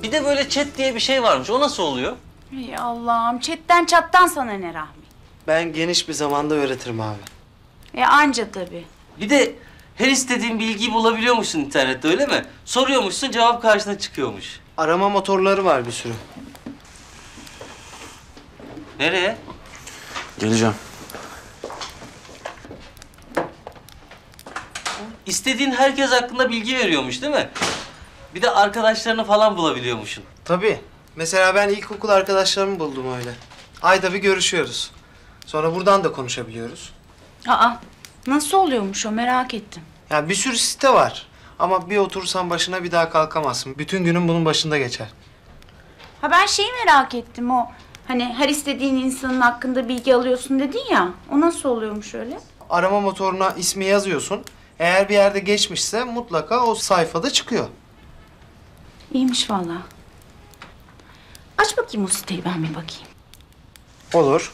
Bir de böyle chat diye bir şey varmış. O nasıl oluyor? Ey Allah'ım, chatten çattan sana ne Rahmi? Ben geniş bir zamanda öğretirim abi. Anca tabii. Bir de her istediğin bilgiyi bulabiliyormuşsun internette, öyle mi? Soruyormuşsun, cevap karşına çıkıyormuş. Arama motorları var bir sürü. Nereye? Geleceğim. İstediğin herkes hakkında bilgi veriyormuş değil mi? Bir de arkadaşlarını falan bulabiliyormuşsun. Tabii. Mesela ben ilkokul arkadaşlarımı buldum öyle. Ayda bir görüşüyoruz. Sonra buradan da konuşabiliyoruz. Aa, nasıl oluyormuş o, merak ettim. Yani bir sürü site var. Ama bir oturursan başına bir daha kalkamazsın. Bütün günün bunun başında geçer. Ha, ben şeyi merak ettim, o hani her istediğin insanın hakkında bilgi alıyorsun dedin ya, o nasıl oluyormuş öyle? Arama motoruna ismi yazıyorsun. Eğer bir yerde geçmişse mutlaka o sayfada çıkıyor. İyiymiş vallahi. Aç bakayım o siteyi, ben bir bakayım. Olur.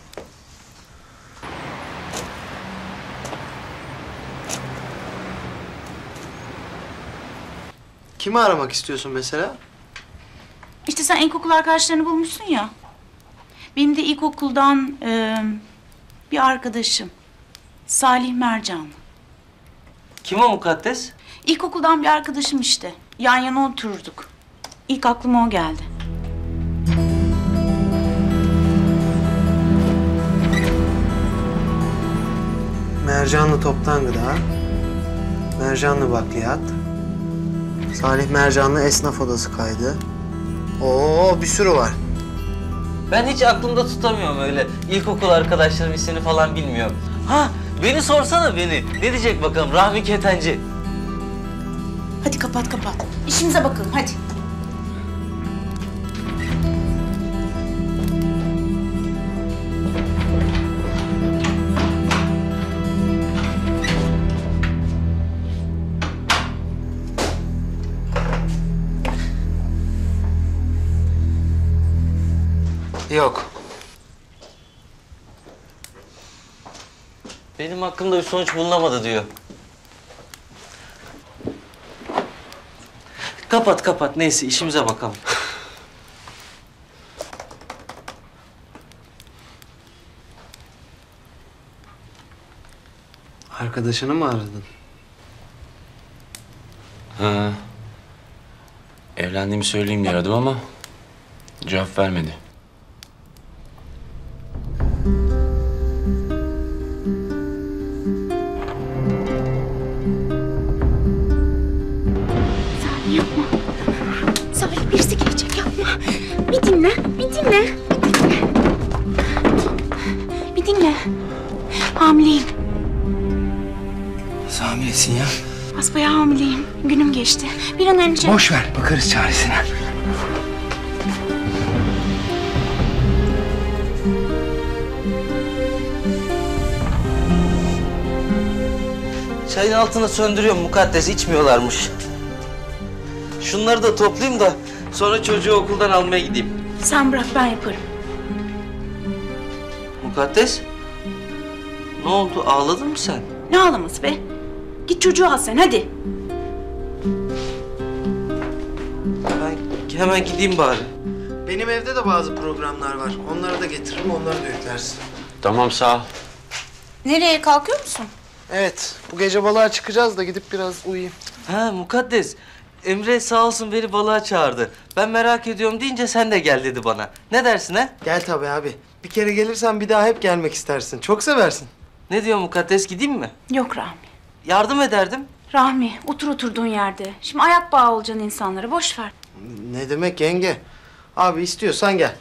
Kimi aramak istiyorsun mesela? İşte sen ilkokul arkadaşlarını bulmuşsun ya. Benim de ilkokuldan bir arkadaşım. Salih Mercan. Kim o mukaddes? İlkokuldan bir arkadaşım işte. Yan yana otururduk. İlk aklıma o geldi. Mercanlı toptan gıda, mercanlı bakliyat, Salih Mercanlı esnaf odası kaydı. Oo, bir sürü var. Ben hiç aklımda tutamıyorum öyle. İlkokul arkadaşlarım ismini falan bilmiyorum. Ha, beni sorsana beni. Ne diyecek bakalım Rahmi Ketenci? Hadi kapat kapat. İşimize bakalım hadi. Yok. Benim hakkımda bir sonuç bulunamadı diyor. Kapat kapat, neyse işimize bakalım. Arkadaşını mı aradın? Ha. Evlendiğimi söyleyeyim diye aradım ama cevap vermedi. Salih yapma. Salih, birisi gelecek, yapma. Bir dinle, bir dinle. Bir dinle. Hamileyim. Nasıl hamilesin ya? Basbayağı hamileyim. Günüm geçti. Bir an önce... Boş ver, bakarız çaresine. Çayın altını söndürüyorum mukaddes, içmiyorlarmış. Şunları da toplayayım da sonra çocuğu okuldan almaya gideyim. Sen bırak, ben yaparım. Mukaddes, ne oldu, ağladın mı sen? Ne ağlaması be? Git çocuğu al sen, hadi. Ben hemen gideyim bari. Benim evde de bazı programlar var. Onları da getiririm, onları da yüklersin. Tamam, sağ ol. Nereye, kalkıyor musun? Evet, bu gece balığa çıkacağız da gidip biraz uyuyayım. Ha mukaddes, Emre sağ olsun beni balığa çağırdı. Ben merak ediyorum deyince sen de gel dedi bana. Ne dersin ha? Gel tabii abi. Bir kere gelirsen bir daha hep gelmek istersin. Çok seversin. Ne diyor mukaddes, gideyim mi? Yok Rahmi. Yardım ederdim. Rahmi, otur oturduğun yerde. Şimdi ayak bağı olacaksın insanlara, boş ver. Ne demek yenge? Abi istiyorsan gel.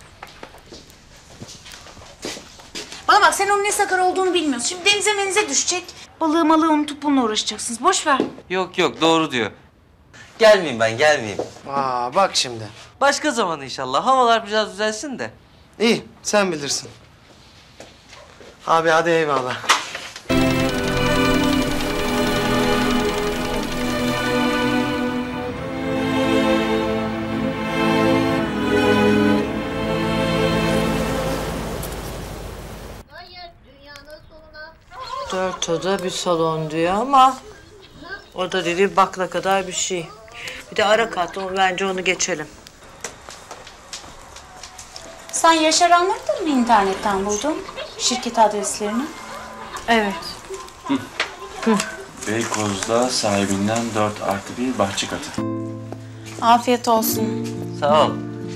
Bana bak, sen onun ne sakar olduğunu bilmiyorsun. Şimdi denize menize düşecek. Balığı malığı unutup bununla uğraşacaksınız. Boş ver. Yok yok, doğru diyor. Gelmeyeyim ben, gelmeyeyim. Aa bak şimdi. Başka zaman inşallah. Havalar biraz düzelsin de. İyi, sen bilirsin. Abi hadi eyvallah. Dört oda bir salon diyor ama o da dedi bakla kadar bir şey. Bir de ara kat, bence onu geçelim. Sen Yaşaranları da mı internetten buldun? Şirket adreslerini. Evet. Beykoz'da sahibinden 4+1 bahçe katı. Afiyet olsun. Sağ ol.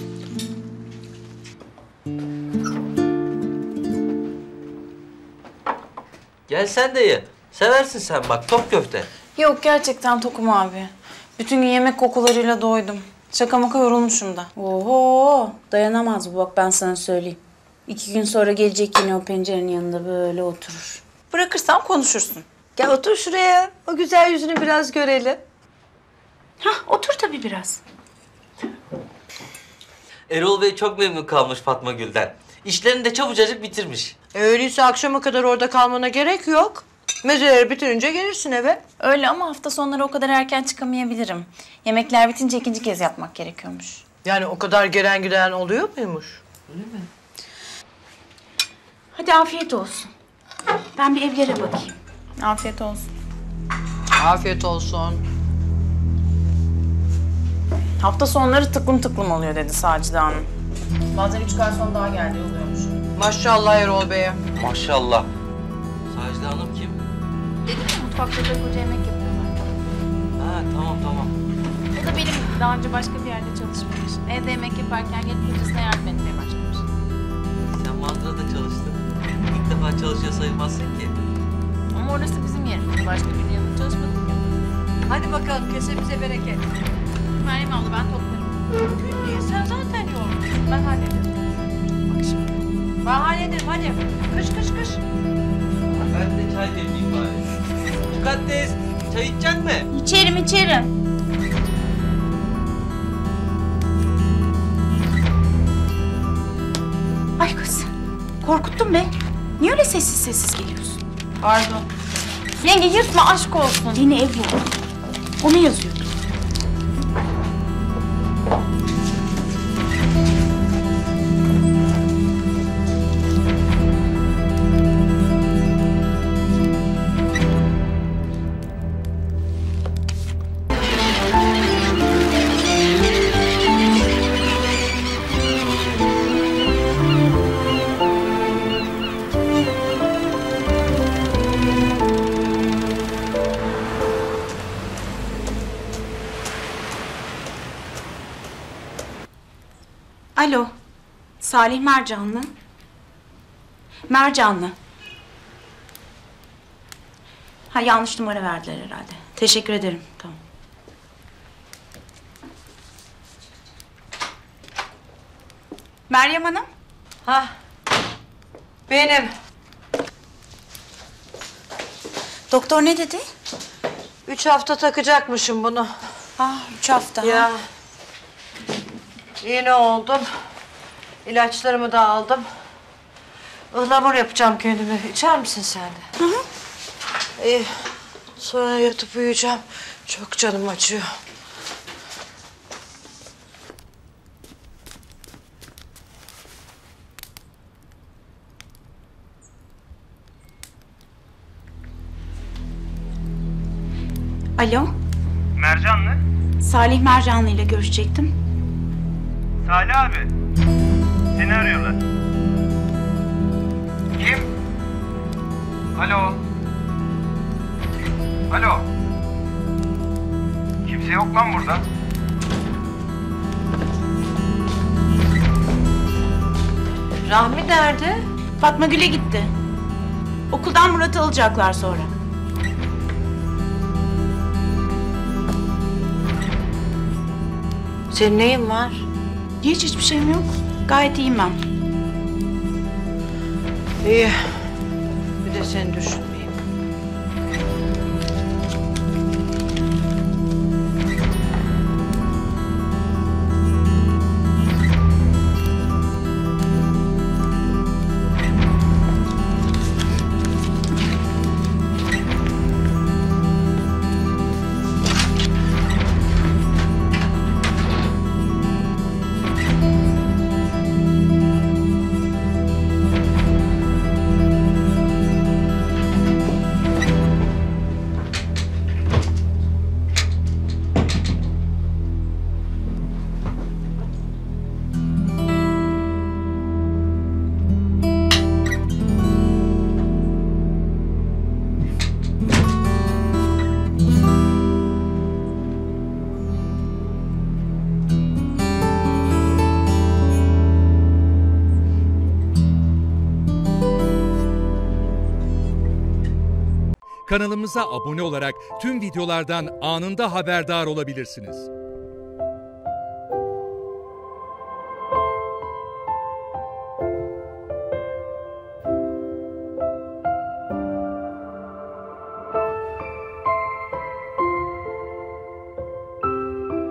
Gel sen de ye. Seversin sen bak top köfte. Yok gerçekten tokum abi. Bütün gün yemek kokularıyla doydum. Şaka maka yorulmuşum da. Oho, dayanamaz bu bak ben sana söyleyeyim. 2 gün sonra gelecek yine o pencerenin yanında böyle oturur. Bırakırsam konuşursun. Gel otur şuraya. O güzel yüzünü biraz görelim. Hah, otur tabii biraz. Erol Bey çok memnun kalmış Fatma Gül'den. İşlerini de çabucacık bitirmiş. Öyleyse akşama kadar orada kalmana gerek yok. Mezeleri bitirince gelirsin eve. Öyle ama hafta sonları o kadar erken çıkamayabilirim. Yemekler bitince ikinci kez yatmak gerekiyormuş. Yani o kadar gelen giden oluyor muymuş? Hadi afiyet olsun. Ben bir evlere bakayım. Afiyet olsun. Afiyet olsun. Hafta sonları tıklım tıklım oluyor dedi Sacide Hanım. Bazen 3 garson daha geldi oluyormuş. Maşallah Erol Bey'e. Maşallah. Sacide Hanım kim? Dedim ya mutfakta da koca yemek yapıyorlar. Ha tamam. O da benim gibi daha önce başka bir yerde çalışmış. Evde yemek yaparken gelip kocasına yardım etmeye başlamış. Sen mandırada çalıştın. İlk defa çalışıyor sayılmazsın ki. Ama orası bizim yerimiz. Başka birinin yanında çalışmadık ya. Hadi bakalım kesemize bereket. Meryem abla ben toplarım. Mümkün değil, sen zaten yorgunsun. Ben hallederim. Bak şimdi. Ben hallederim hadi. Kış. Ben de çay demleyeyim bari. Mukaddes, çay içecek mi? İçerim. Ay kız, korkuttun be. Niye öyle sessiz geliyorsun? Pardon. Yenge yırtma aşk olsun. Yeni ev bu. Onu yazıyordu. Alo, Salih Mercanlı. Mercanlı. Ha yanlış numara verdiler herhalde. Teşekkür ederim, tamam. Meryem Hanım. Hah. Benim. Doktor ne dedi? 3 hafta takacakmışım bunu. Ah 3 hafta. Ya. Yeni oldum. İlaçlarımı da aldım. Ihlamur yapacağım kendime. İçer misin sen de? Hı. İyi. Sonra yatıp uyuyacağım. Çok canım acıyor. Alo, Mercanlı. Salih Mercanlı ile görüşecektim. Salih abi. Seni arıyorlar. Kim? Alo. Alo. Kimse yok lan burada. Rahmi nerede? Fatma Gül'e gitti. Okuldan Murat'ı alacaklar sonra. Senin neyin var? Hiçbir şeyim yok. Gayet iyiyim ben. İyi. Bir de seni düşünmeyeyim. Kanalımıza abone olarak tüm videolardan anında haberdar olabilirsiniz.